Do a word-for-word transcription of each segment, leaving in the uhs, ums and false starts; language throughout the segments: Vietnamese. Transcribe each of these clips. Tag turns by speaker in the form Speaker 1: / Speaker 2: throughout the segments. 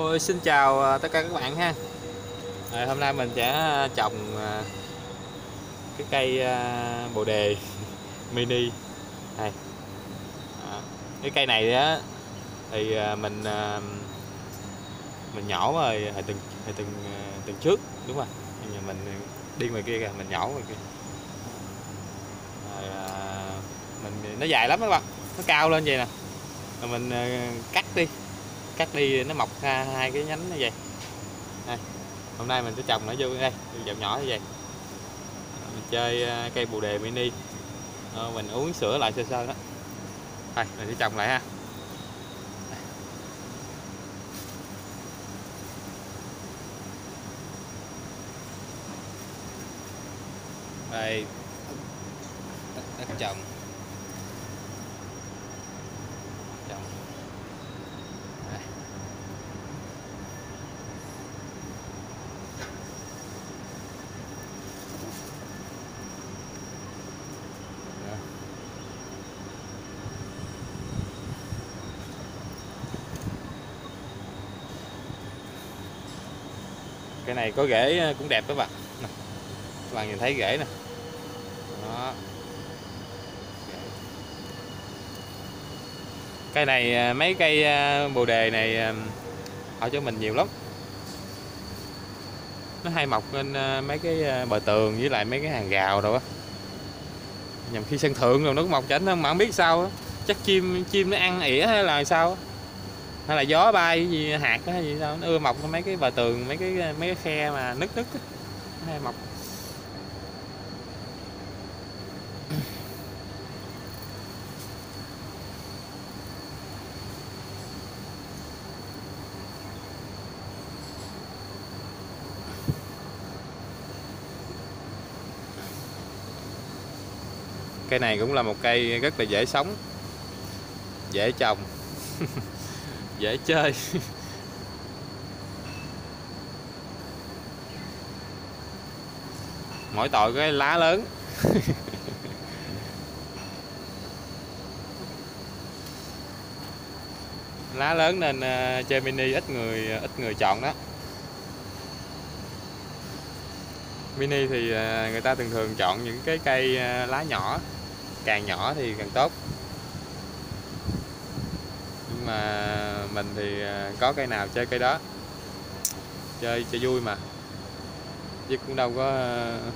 Speaker 1: Hello, xin chào tất cả các bạn ha. À, hôm nay mình sẽ trồng cái cây bồ đề mini này. À, cái cây này á thì mình mình nhỏ rồi hồi từng hồi từng từng trước, đúng rồi. Nhưng mà mình đi ngoài kia kìa, mình nhỏ ngoài kia. Rồi, mình nó dài lắm các bạn, nó cao lên vậy nè. Rồi mình cắt đi, cắt đi nó mọc ra hai cái nhánh như vậy. Đây. Hôm nay mình sẽ trồng nó vô đây, dòng nhỏ như vậy. Mình chơi cây bồ đề mini. Ờ, mình uống sữa lại sơ sơ đó. Đây, mình sẽ trồng lại ha. Đây, đất, đất trồng. Trồng. Đây. Cái này có rễ cũng đẹp các bạn. Nè, các bạn nhìn thấy rễ nè. Đó. Cây này, mấy cây bồ đề này họ cho mình nhiều lắm. Nó hay mọc lên mấy cái bờ tường với lại mấy cái hàng rào rồi á. Nhằm khi sân thượng rồi nó cũng mọc chảnh không mà không biết sao á. Chắc chim chim nó ăn ỉa hay là sao á, hay là gió bay gì hạt hay gì sao nó ưa mọc mấy cái bờ tường, mấy cái mấy cái khe mà nứt nứt á, nó hay mọc. Cây này cũng là một cây rất là dễ sống, dễ trồng, dễ chơi. Mỗi tội cái lá lớn. Lá lớn nên uh, chơi mini ít người ít người chọn đó. Mini thì uh, người ta thường thường chọn những cái cây uh, lá nhỏ, càng nhỏ thì càng tốt. Nhưng mà mình thì uh, có cây nào chơi cây đó, chơi chơi vui mà, chứ cũng đâu có uh,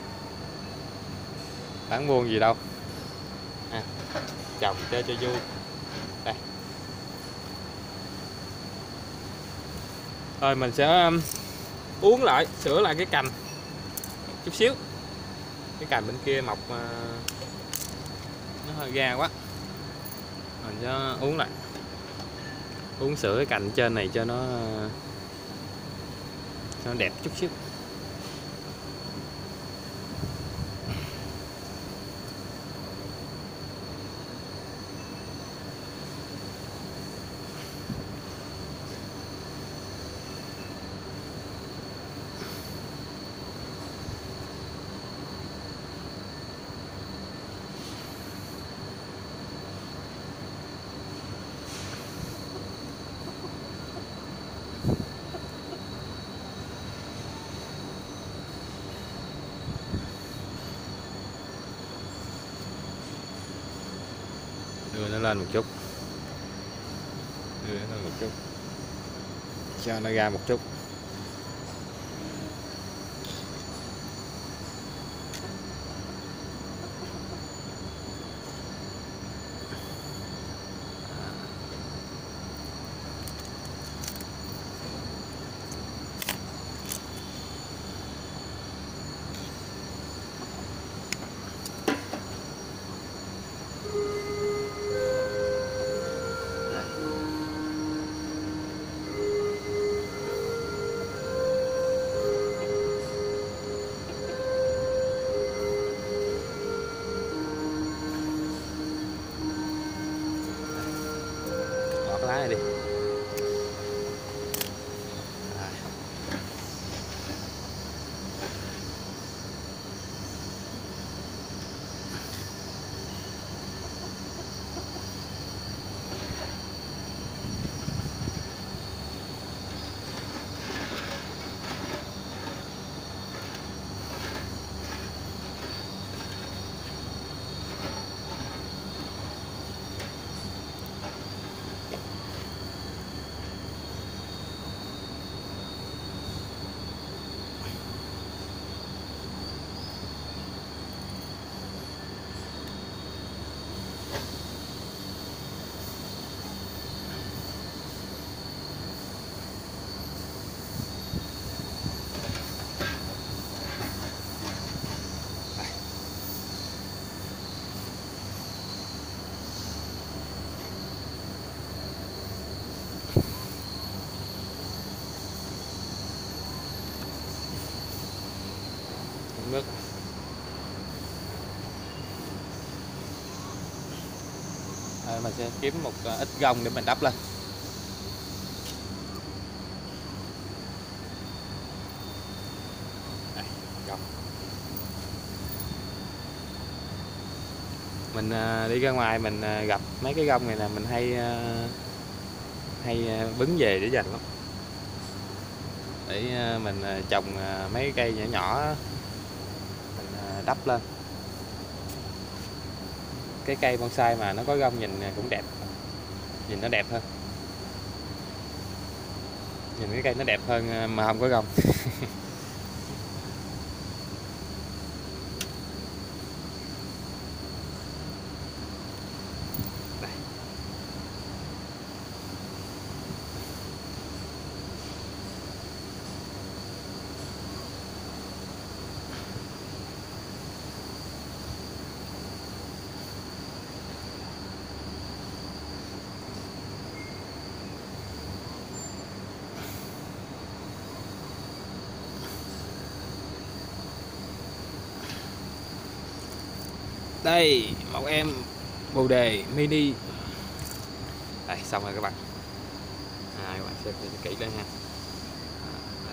Speaker 1: bán buôn gì đâu. À, trồng chơi chơi vui. Đây. Rồi mình sẽ um, uống lại, sửa lại cái cành chút xíu. Cái cành bên kia mọc uh, nó hơi ra quá. Mình sẽ uống lại, uống sửa cái cành trên này cho nó uh, cho nó đẹp chút xíu. Đưa nó lên một chút, đưa nó lên một chút cho nó ra một chút. nước. À, mình sẽ kiếm một ít gông để mình đắp lên. Đây, gông. Mình đi ra ngoài mình gặp mấy cái gông này là mình hay hay bứng về để dành lắm, để mình trồng mấy cây nhỏ nhỏ mình đắp lên. Cái cây bonsai mà nó có gông nhìn cũng đẹp, nhìn nó đẹp hơn, nhìn cái cây nó đẹp hơn mà không có gông. Đây, một em bồ đề mini. Đây, xong rồi các bạn. À, các bạn xem kỹ lên ha. Đây.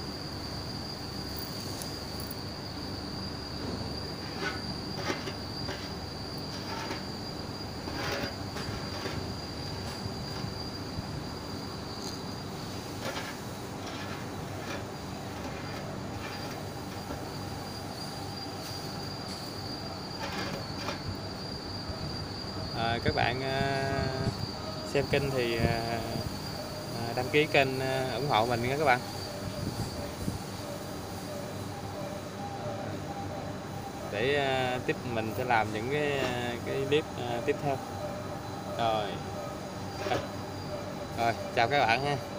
Speaker 1: À, các bạn à, xem kênh thì à, đăng ký kênh à, ủng hộ mình nha các bạn, để à, tiếp mình sẽ làm những cái cái clip à, tiếp theo. Rồi, rồi chào các bạn ha.